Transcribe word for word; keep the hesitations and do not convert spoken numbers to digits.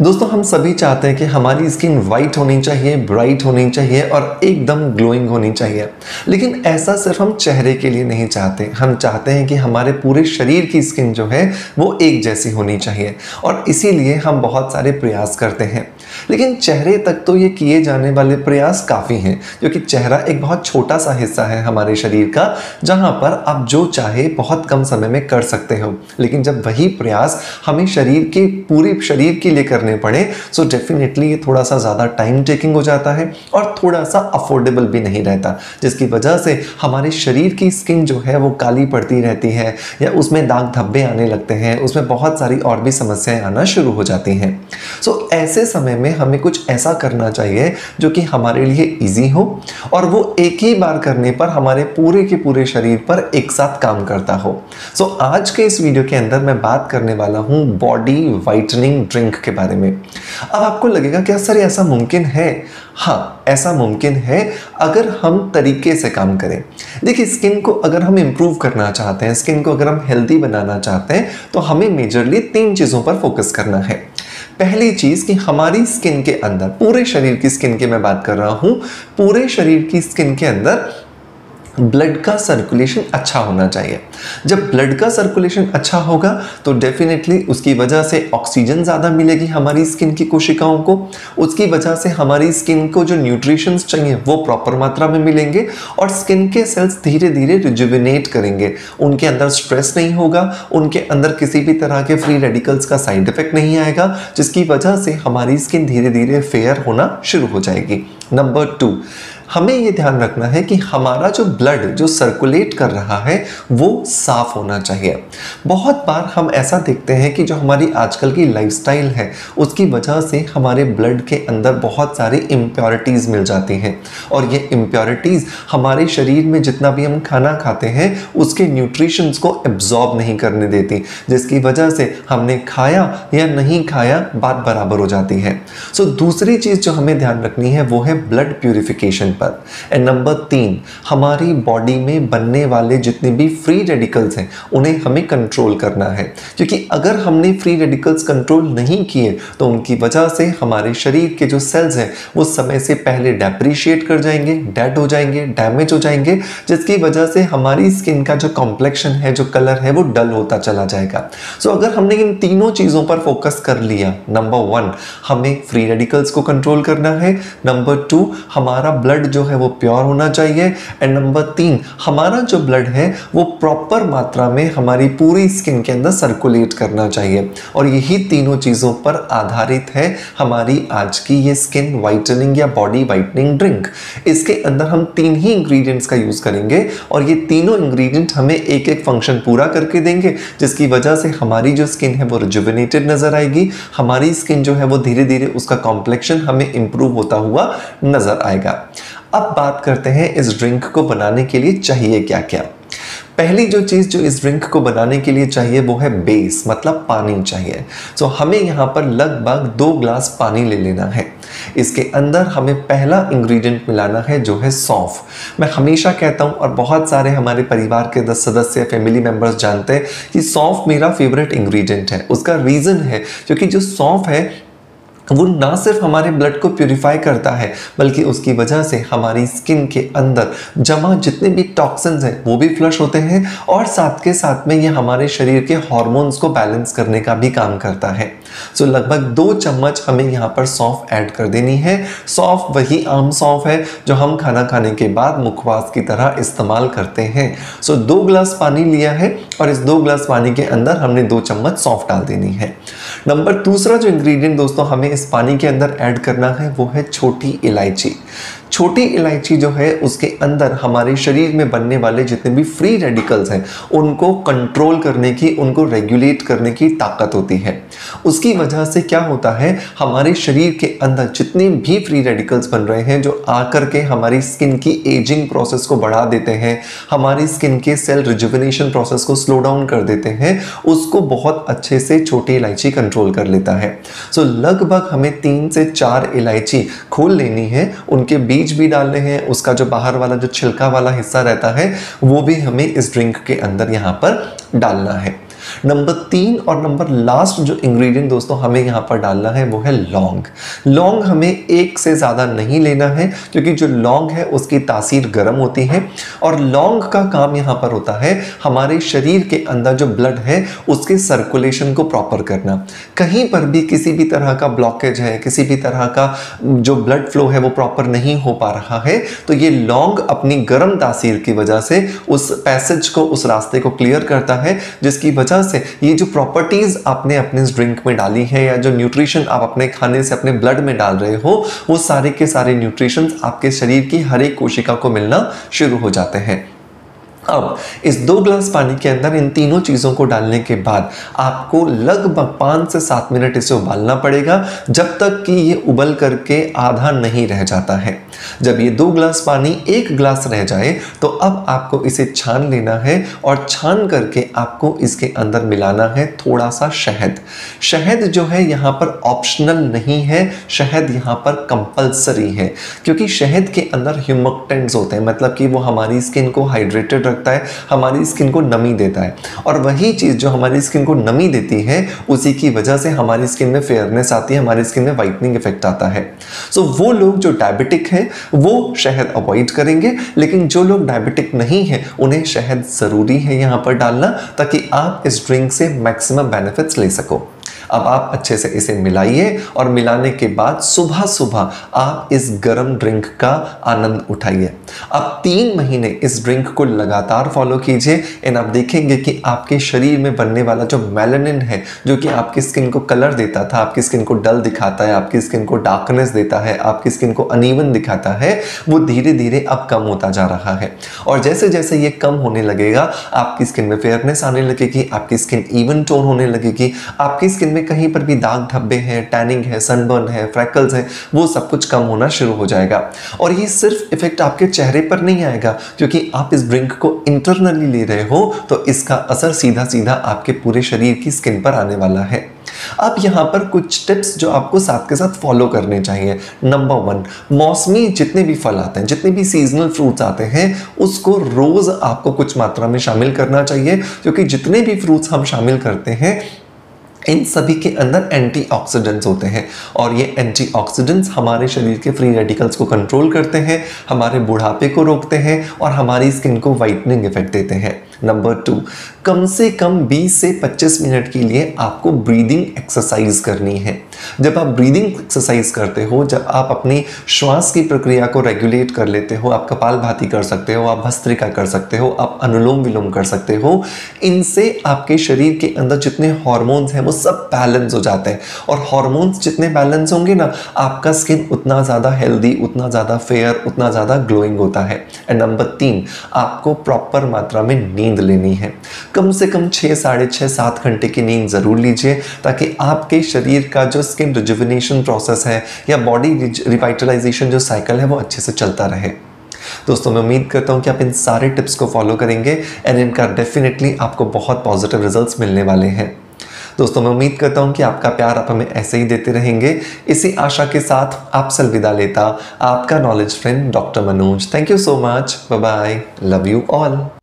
दोस्तों हम सभी चाहते हैं कि हमारी स्किन वाइट होनी चाहिए, ब्राइट होनी चाहिए और एकदम ग्लोइंग होनी चाहिए। लेकिन ऐसा सिर्फ हम चेहरे के लिए नहीं चाहते, हम चाहते हैं कि हमारे पूरे शरीर की स्किन जो है वो एक जैसी होनी चाहिए और इसीलिए हम बहुत सारे प्रयास करते हैं। लेकिन चेहरे तक तो ये किए जाने वाले प्रयास काफ़ी हैं, क्योंकि चेहरा एक बहुत छोटा सा हिस्सा है हमारे शरीर का, जहाँ पर आप जो चाहे बहुत कम समय में कर सकते हो। लेकिन जब वही प्रयास हमें शरीर के पूरे शरीर के लिए करने पड़े सो डेफिनेटली ये थोड़ा सा ज़्यादा टाइम टेकिंग हो जाता है और थोड़ा सा अफोर्डेबल भी नहीं रहता, जिसकी वजह से हमारे शरीर की स्किन जो है वो काली पड़ती रहती है या उसमें दाग धब्बे आने लगते हैं, उसमें बहुत सारी और भी समस्याएं आना शुरू हो जाती हैं। सो ऐसे समय में हमें कुछ ऐसा करना चाहिए जो कि हमारे लिए ईजी हो और वो एक ही बार करने पर हमारे पूरे के पूरे शरीर पर एक साथ काम करता हो। सो आज के इस वीडियो के अंदर मैं बात करने वाला हूँ बॉडी वाइटनिंग ड्रिंक के बारे में। अब आपको लगेगा क्या सर ऐसा मुमकिन है? हाँ, ऐसा मुमकिन है अगर हम तरीके से काम करें। देखिए, स्किन को अगर हम इम्प्रूव करना चाहते हैं, स्किन को अगर हम हेल्दी बनाना चाहते हैं तो हमें मेजरली तीन चीज़ों पर फोकस करना है। पहली चीज़ कि हमारी स्किन के अंदर, पूरे शरीर की स्किन की मैं बात कर रहा हूँ, पूरे शरीर की स्किन के अंदर ब्लड का सर्कुलेशन अच्छा होना चाहिए। जब ब्लड का सर्कुलेशन अच्छा होगा तो डेफिनेटली उसकी वजह से ऑक्सीजन ज़्यादा मिलेगी हमारी स्किन की कोशिकाओं को, उसकी वजह से हमारी स्किन को जो न्यूट्रिशंस चाहिए वो प्रॉपर मात्रा में मिलेंगे और स्किन के सेल्स धीरे धीरे रिजुविनेट करेंगे, उनके अंदर स्ट्रेस नहीं होगा, उनके अंदर किसी भी तरह के फ्री रेडिकल्स का साइड इफेक्ट नहीं आएगा, जिसकी वजह से हमारी स्किन धीरे धीरे फेयर होना शुरू हो जाएगी। नंबर टू, हमें ये ध्यान रखना है कि हमारा जो ब्लड जो सर्कुलेट कर रहा है वो साफ होना चाहिए। बहुत बार हम ऐसा देखते हैं कि जो हमारी आजकल की लाइफस्टाइल है उसकी वजह से हमारे ब्लड के अंदर बहुत सारी इम्प्योरिटीज़ मिल जाती हैं और ये इम्प्योरिटीज़ हमारे शरीर में जितना भी हम खाना खाते हैं उसके न्यूट्रिशंस को एब्जॉर्ब नहीं करने देती, जिसकी वजह से हमने खाया या नहीं खाया बात बराबर हो जाती है। सो दूसरी चीज़ जो हमें ध्यान रखनी है वो है ब्लड प्यूरिफिकेशन। एंड नंबर तीन, हमारी बॉडी में बनने वाले जितने भी फ्री रेडिकल्स हैं उन्हें हमें कंट्रोल करना है, क्योंकि अगर हमने फ्री रेडिकल्स कंट्रोल नहीं किए तो उनकी वजह से हमारे शरीर के जो सेल्स हैं वो समय से पहले डेप्रिशिएट कर जाएंगे, डेड हो जाएंगे, डैमेज हो जाएंगे, जिसकी वजह से हमारी स्किन का जो कॉम्प्लेक्शन है, जो कलर है वो डल होता चला जाएगा। सो so, अगर हमने इन तीनों चीज़ों पर फोकस कर लिया, नंबर वन हमें फ्री रेडिकल्स को कंट्रोल करना है, नंबर टू हमारा ब्लड जो है वो प्योर होना चाहिए, एंड नंबर तीन हमारा जो ब्लड है वो प्रॉपर मात्रा में हमारी पूरी स्किन के अंदर सर्कुलेट करना चाहिए। और यही तीनों चीज़ों पर आधारित है हमारी आज की ये स्किन वाइटनिंग या बॉडी वाइटनिंग ड्रिंक। इसके अंदर हम तीन ही इंग्रेडिएंट्स का यूज़ करेंगे और ये तीनों इंग्रेडिएंट हमें एक एक फंक्शन पूरा करके देंगे, जिसकी वजह से हमारी जो स्किन है वो रिजुविनेटेड नज़र आएगी, हमारी स्किन जो है वो धीरे धीरे उसका कॉम्प्लेक्शन हमें इम्प्रूव होता हुआ नज़र आएगा। अब बात करते हैं इस ड्रिंक को बनाने के लिए चाहिए क्या क्या। पहली जो चीज़ जो इस ड्रिंक को बनाने के लिए चाहिए वो है बेस, मतलब पानी चाहिए। सो हमें यहाँ पर लगभग दो ग्लास पानी ले लेना है। इसके अंदर हमें पहला इंग्रेडिएंट मिलाना है जो है सौंफ। मैं हमेशा कहता हूँ और बहुत सारे हमारे परिवार के दस सदस्य फैमिली मेम्बर्स जानते हैं कि सौंफ मेरा फेवरेट इंग्रेडिएंट है। उसका रीज़न है क्योंकि जो सौंफ है वो ना सिर्फ हमारे ब्लड को प्यूरिफाई करता है बल्कि उसकी वजह से हमारी स्किन के अंदर जमा जितने भी टॉक्सिन्स हैं वो भी फ्लश होते हैं और साथ के साथ में ये हमारे शरीर के हार्मोन्स को बैलेंस करने का भी काम करता है। सो लगभग दो चम्मच हमें यहाँ पर सौंफ ऐड कर देनी है। सौंफ वही आम सौंफ है जो हम खाना खाने के बाद मुखवास की तरह इस्तेमाल करते हैं। सो दो ग्लास पानी लिया है और इस दो ग्लास पानी के अंदर हमने दो चम्मच सौंफ डाल देनी है। नंबर दूसरा जो इंग्रेडिएंट दोस्तों हमें इस पानी के अंदर ऐड करना है वो है छोटी इलायची। छोटी इलायची जो है उसके अंदर हमारे शरीर में बनने वाले जितने भी फ्री रेडिकल्स हैं उनको कंट्रोल करने की, उनको रेगुलेट करने की ताकत होती है। उसकी वजह से क्या होता है, हमारे शरीर के अंदर जितने भी फ्री रेडिकल्स बन रहे हैं जो आकर के हमारी स्किन की एजिंग प्रोसेस को बढ़ा देते हैं, हमारी स्किन के सेल रिजुविनेशन प्रोसेस को स्लो डाउन कर देते हैं, उसको बहुत अच्छे से छोटी इलायची कंट्रोल कर लेता है। सो लगभग हमें तीन से चार इलायची खोल लेनी है, उनके बीज भी डालने हैं, उसका जो बाहर वाला जो छिलका वाला हिस्सा रहता है वो भी हमें इस ड्रिंक के अंदर यहाँ पर डालना है। नंबर तीन और नंबर लास्ट जो इंग्रेडिएंट दोस्तों हमें यहाँ पर डालना है वो है लौंग। लौंग हमें एक से ज़्यादा नहीं लेना है, क्योंकि जो लौंग है उसकी तासीर गर्म होती है और लौंग का काम यहाँ पर होता है हमारे शरीर के अंदर जो ब्लड है उसके सर्कुलेशन को प्रॉपर करना। कहीं पर भी किसी भी तरह का ब्लॉकेज है, किसी भी तरह का जो ब्लड फ्लो है वो प्रॉपर नहीं हो पा रहा है, तो ये लौंग अपनी गर्म तासीर की वजह से उस पैसेज को, उस रास्ते को क्लियर करता है, जिसकी वजह से ये जो प्रॉपर्टीज आपने अपने ड्रिंक में डाली है या जो न्यूट्रिशन आप अपने खाने से अपने ब्लड में डाल रहे हो, वो सारे के सारे न्यूट्रिशन आपके शरीर की हर एक कोशिका को मिलना शुरू हो जाते हैं। अब इस दो ग्लास पानी के अंदर इन तीनों चीज़ों को डालने के बाद आपको लगभग पाँच से सात मिनट इसे उबालना पड़ेगा, जब तक कि ये उबल करके आधा नहीं रह जाता है। जब ये दो ग्लास पानी एक ग्लास रह जाए तो अब आपको इसे छान लेना है और छान करके आपको इसके अंदर मिलाना है थोड़ा सा शहद। शहद जो है यहाँ पर ऑप्शनल नहीं है, शहद यहाँ पर कंपल्सरी है, क्योंकि शहद के अंदर ह्यूमक्टेंट्स होते हैं, मतलब कि वो हमारी स्किन को हाइड्रेटेड रखता है, हमारी स्किन को नमी देता है, और वही चीज़ जो हमारी स्किन को नमी देती है उसी की वजह से हमारी स्किन में फेयरनेस आती है, हमारी स्किन में वाइटनिंग इफेक्ट आता है। सो वो लोग जो डायबिटिक हैं वो शहद अवॉइड करेंगे, लेकिन जो लोग डायबिटिक नहीं हैं उन्हें शहद ज़रूरी है यहाँ पर डालना, ताकि आप इस ड्रिंक से मैक्सिमम बेनिफिट्स ले सको। अब आप अच्छे से इसे मिलाइए और मिलाने के बाद सुबह सुबह आप इस गर्म ड्रिंक का आनंद उठाइए। अब तीन महीने इस ड्रिंक को लगातार फॉलो कीजिए एंड आप देखेंगे कि आपके शरीर में बनने वाला जो मेलानिन है, जो कि आपकी स्किन को कलर देता था, आपकी स्किन को डल दिखाता है, आपकी स्किन को डार्कनेस देता है, आपकी स्किन को अनइवन दिखाता है, वो धीरे धीरे अब कम होता जा रहा है। और जैसे जैसे ये कम होने लगेगा आपकी स्किन में फेयरनेस आने लगेगी, आपकी स्किन इवन टोन होने लगेगी, आपकी स्किन में कहीं पर भी दाग धब्बे हैं, टैनिंग है, सनबर्न है, फ्रैकल्स है, वो सब कुछ कम होना शुरू हो जाएगा। और ये सिर्फ इफेक्ट आपके चेहरे पर नहीं आएगा, क्योंकि आप इस ड्रिंक को इंटरनली ले रहे हो, तो इसका असर सीधा सीधा आपके पूरे शरीर की स्किन पर आने वाला है। अब यहाँ पर कुछ टिप्स जो आपको साथ के साथ फॉलो करने चाहिए। नंबर वन, मौसमी जितने भी फल आते हैं, जितने भी सीजनल फ्रूट्स आते हैं, उसको रोज आपको कुछ मात्रा में शामिल करना चाहिए, क्योंकि जितने भी फ्रूट्स हम शामिल करते हैं इन सभी के अंदर एंटीऑक्सीडेंट्स होते हैं, और ये एंटीऑक्सीडेंट्स हमारे शरीर के फ्री रेडिकल्स को कंट्रोल करते हैं, हमारे बुढ़ापे को रोकते हैं और हमारी स्किन को वाइटनिंग इफेक्ट देते हैं। नंबर टू, कम से कम बीस से पच्चीस मिनट के लिए आपको ब्रीदिंग एक्सरसाइज करनी है। जब आप ब्रीदिंग एक्सरसाइज करते हो, जब आप अपनी श्वास की प्रक्रिया को रेगुलेट कर लेते हो, आप कपालभाति कर सकते हो, आप भस्त्रिका कर सकते हो, आप अनुलोम विलोम कर सकते हो, इनसे आपके शरीर के अंदर जितने हार्मोन्स हैं वो सब बैलेंस हो जाते हैं, और हार्मोन्स जितने बैलेंस होंगे ना, आपका स्किन उतना ज़्यादा हेल्दी, उतना ज़्यादा फेयर, उतना ज़्यादा ग्लोइंग होता है। एंड नंबर तीन, आपको प्रॉपर मात्रा में नींद लेनी है। कम से कम छः साढ़े छः सात घंटे की नींद ज़रूर लीजिए, ताकि आपके शरीर का जो स्किन रिजुविनेशन प्रोसेस है या बॉडी रिवाइटलाइजेशन जो साइकिल है वो अच्छे से चलता रहे। दोस्तों, मैं उम्मीद करता हूं कि आप इन सारे टिप्स को फॉलो करेंगे एंड इनका डेफिनेटली आपको बहुत पॉजिटिव रिजल्ट्स मिलने वाले हैं। दोस्तों, मैं उम्मीद करता हूं कि आपका प्यार आप हमें ऐसे ही देते रहेंगे। इसी आशा के साथ आपसे अलविदा लेता आपका knowledge friend doctor Manoj. Thank you so much. Bye bye. Love you all.